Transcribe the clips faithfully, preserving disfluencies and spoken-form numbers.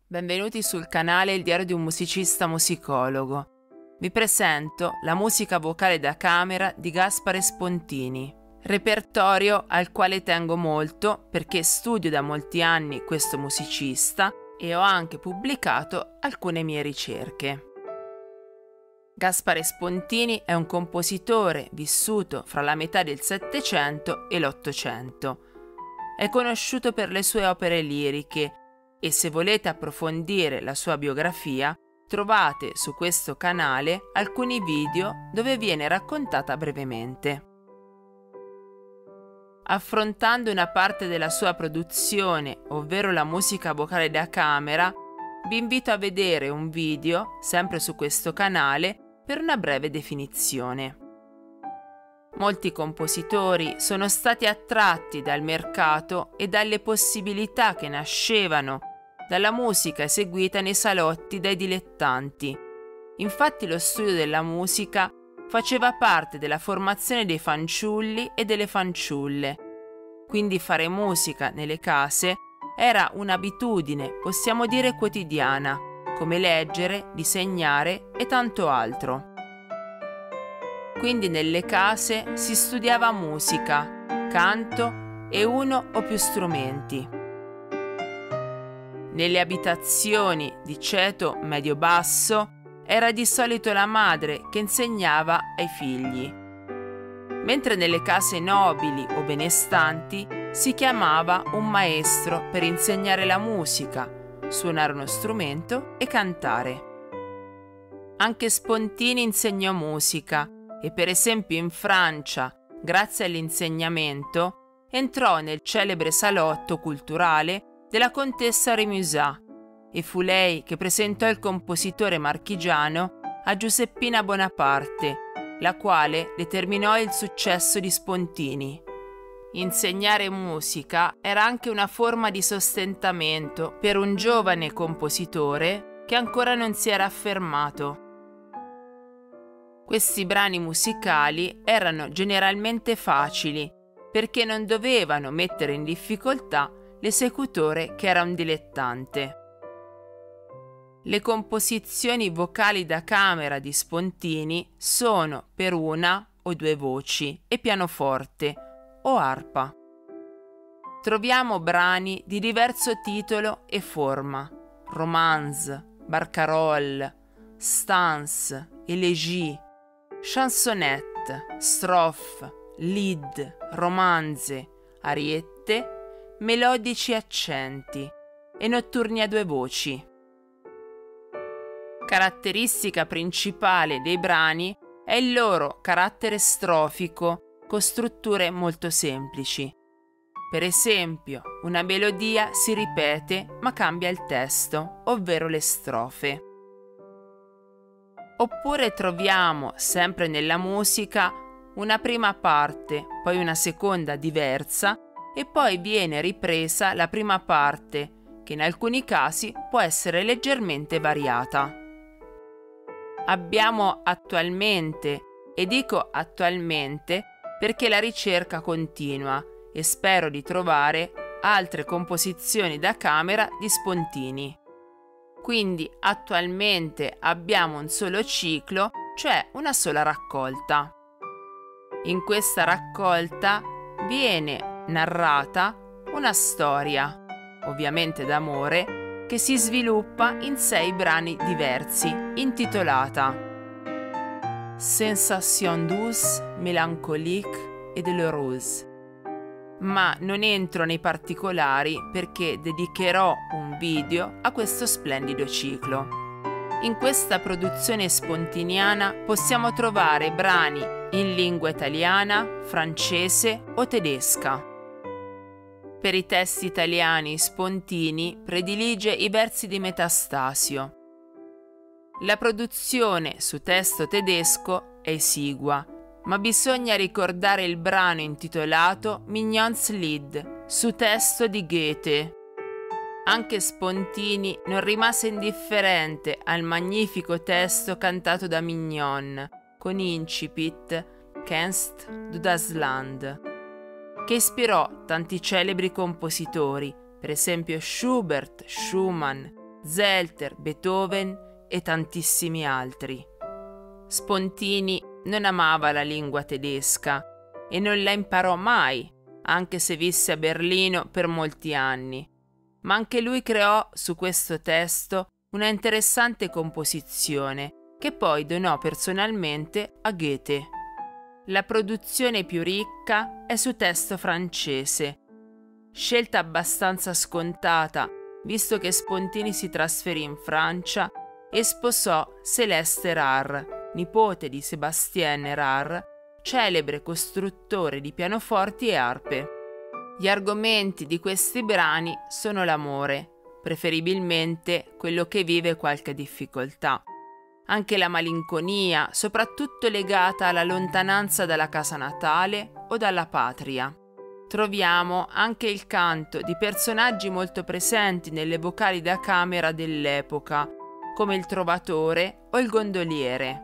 Benvenuti sul canale Il Diario di un Musicista Musicologo. Vi presento la musica vocale da camera di Gaspare Spontini, repertorio al quale tengo molto perché studio da molti anni questo musicista e ho anche pubblicato alcune mie ricerche. Gaspare Spontini è un compositore vissuto fra la metà del Settecento e l'Ottocento. È conosciuto per le sue opere liriche e se volete approfondire la sua biografia trovate su questo canale alcuni video dove viene raccontata brevemente. Affrontando una parte della sua produzione, ovvero la musica vocale da camera, vi invito a vedere un video, sempre su questo canale, per una breve definizione. Molti compositori sono stati attratti dal mercato e dalle possibilità che nascevano dalla musica eseguita nei salotti dai dilettanti. Infatti lo studio della musica faceva parte della formazione dei fanciulli e delle fanciulle. Quindi fare musica nelle case era un'abitudine, possiamo dire quotidiana, come leggere, disegnare e tanto altro. Quindi nelle case si studiava musica, canto e uno o più strumenti. Nelle abitazioni di ceto medio-basso era di solito la madre che insegnava ai figli, mentre nelle case nobili o benestanti si chiamava un maestro per insegnare la musica, suonare uno strumento e cantare. Anche Spontini insegnò musica e per esempio in Francia, grazie all'insegnamento, entrò nel celebre salotto culturale della contessa Rémusat e fu lei che presentò il compositore marchigiano a Giuseppina Bonaparte, la quale determinò il successo di Spontini. Insegnare musica era anche una forma di sostentamento per un giovane compositore che ancora non si era affermato. Questi brani musicali erano generalmente facili perché non dovevano mettere in difficoltà l'esecutore che era un dilettante. Le composizioni vocali da camera di Spontini sono per una o due voci e pianoforte o arpa. Troviamo brani di diverso titolo e forma: romance, barcarolle, stance, élégie, chansonnette, strophe, lied, romanze, ariette, melodici accenti e notturni a due voci. Caratteristica principale dei brani è il loro carattere strofico con strutture molto semplici. Per esempio, una melodia si ripete ma cambia il testo, ovvero le strofe. Oppure troviamo, sempre nella musica, una prima parte, poi una seconda diversa e poi viene ripresa la prima parte, che in alcuni casi può essere leggermente variata. Abbiamo attualmente, e dico attualmente perché la ricerca continua e spero di trovare altre composizioni da camera di Spontini. Quindi attualmente abbiamo un solo ciclo, cioè una sola raccolta. In questa raccolta viene narrata una storia, ovviamente d'amore, che si sviluppa in sei brani diversi, intitolata Sensation douce, mélancolique et douloureuse. Ma non entro nei particolari perché dedicherò un video a questo splendido ciclo. In questa produzione spontiniana possiamo trovare brani in lingua italiana, francese o tedesca. Per i testi italiani Spontini predilige i versi di Metastasio. La produzione su testo tedesco è esigua, ma bisogna ricordare il brano intitolato Mignon's Lied, su testo di Goethe. Anche Spontini non rimase indifferente al magnifico testo cantato da Mignon, con incipit Kennst du das Land, che ispirò tanti celebri compositori, per esempio Schubert, Schumann, Zelter, Beethoven e tantissimi altri. Spontini non amava la lingua tedesca e non la imparò mai, anche se visse a Berlino per molti anni, ma anche lui creò su questo testo una interessante composizione che poi donò personalmente a Goethe. La produzione più ricca è su testo francese, scelta abbastanza scontata visto che Spontini si trasferì in Francia e sposò Céleste Erard, nipote di Sébastien Erard, celebre costruttore di pianoforti e arpe. Gli argomenti di questi brani sono l'amore, preferibilmente quello che vive qualche difficoltà, anche la malinconia, soprattutto legata alla lontananza dalla casa natale o dalla patria. Troviamo anche il canto di personaggi molto presenti nelle vocali da camera dell'epoca, come il trovatore o il gondoliere.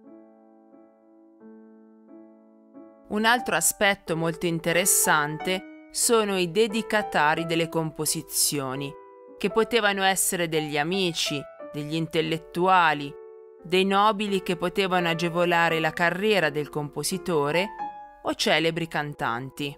Un altro aspetto molto interessante sono i dedicatari delle composizioni, che potevano essere degli amici, degli intellettuali, dei nobili che potevano agevolare la carriera del compositore o celebri cantanti.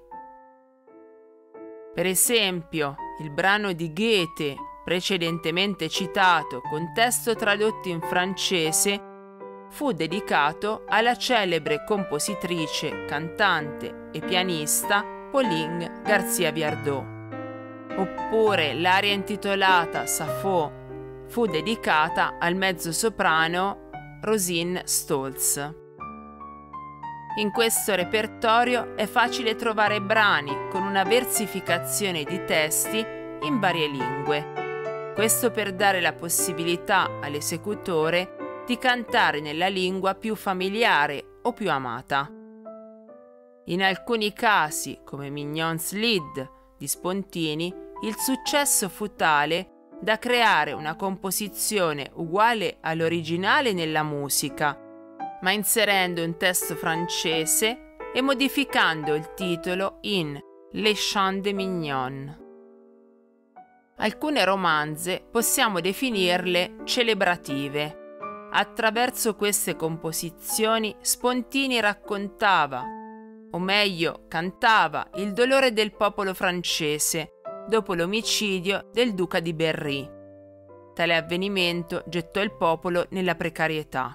Per esempio, il brano di Goethe, precedentemente citato, con testo tradotto in francese, fu dedicato alla celebre compositrice, cantante e pianista Pauline García Viardot. Oppure l'aria intitolata Sappho fu dedicata al mezzosoprano Rosine Stolz. In questo repertorio è facile trovare brani con una versificazione di testi in varie lingue. Questo per dare la possibilità all'esecutore di cantare nella lingua più familiare o più amata. In alcuni casi, come Mignon's Lied di Spontini, il successo fu tale da creare una composizione uguale all'originale nella musica, ma inserendo un testo francese e modificando il titolo in Les Chants de Mignon. Alcune romanze possiamo definirle celebrative. Attraverso queste composizioni Spontini raccontava, o meglio cantava, il dolore del popolo francese dopo l'omicidio del duca di Berry. Tale avvenimento gettò il popolo nella precarietà.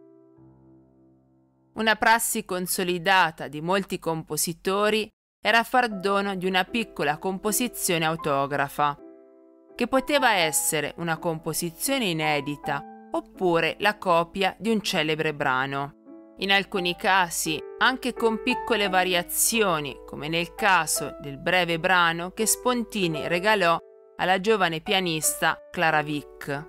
Una prassi consolidata di molti compositori era far dono di una piccola composizione autografa, che poteva essere una composizione inedita oppure la copia di un celebre brano. In alcuni casi anche con piccole variazioni, come nel caso del breve brano che Spontini regalò alla giovane pianista Clara Wieck.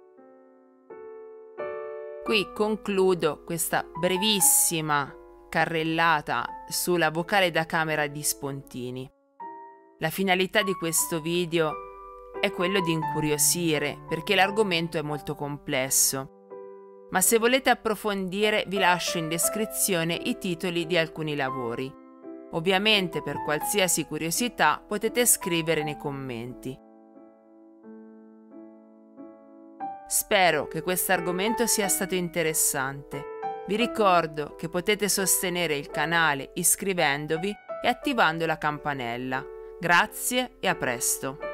Qui concludo questa brevissima carrellata sulla vocale da camera di Spontini. La finalità di questo video è quello di incuriosire, perché l'argomento è molto complesso. Ma se volete approfondire vi lascio in descrizione i titoli di alcuni lavori. Ovviamente per qualsiasi curiosità potete scrivere nei commenti. Spero che questo argomento sia stato interessante. Vi ricordo che potete sostenere il canale iscrivendovi e attivando la campanella. Grazie e a presto!